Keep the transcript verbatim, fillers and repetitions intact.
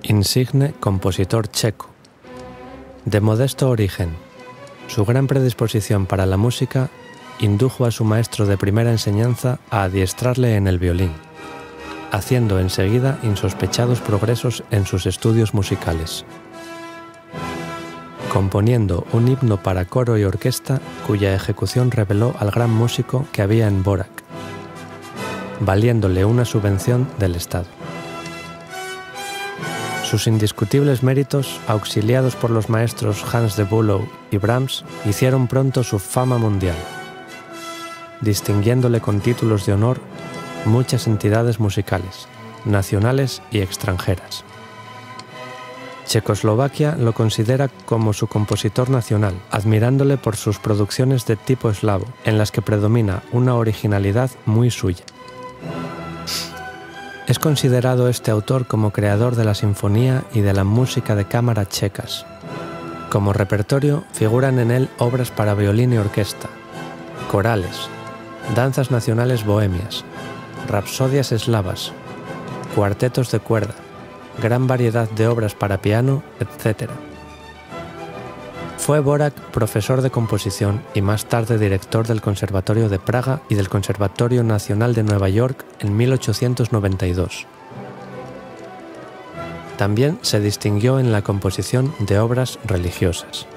Insigne compositor checo. De modesto origen, su gran predisposición para la música indujo a su maestro de primera enseñanza a adiestrarle en el violín, haciendo enseguida insospechados progresos en sus estudios musicales, componiendo un himno para coro y orquesta cuya ejecución reveló al gran músico que había en Dvořák, valiéndole una subvención del Estado. Sus indiscutibles méritos, auxiliados por los maestros Hans de Bülow y Brahms, hicieron pronto su fama mundial, distinguiéndole con títulos de honor muchas entidades musicales, nacionales y extranjeras. Checoslovaquia lo considera como su compositor nacional, admirándole por sus producciones de tipo eslavo, en las que predomina una originalidad muy suya. Es considerado este autor como creador de la sinfonía y de la música de cámara checas. Como repertorio figuran en él obras para violín y orquesta, corales, danzas nacionales bohemias, rapsodias eslavas, cuartetos de cuerda, gran variedad de obras para piano, etcétera. Fue Dvořák profesor de composición y más tarde director del Conservatorio de Praga y del Conservatorio Nacional de Nueva York en mil ochocientos noventa y dos. También se distinguió en la composición de obras religiosas.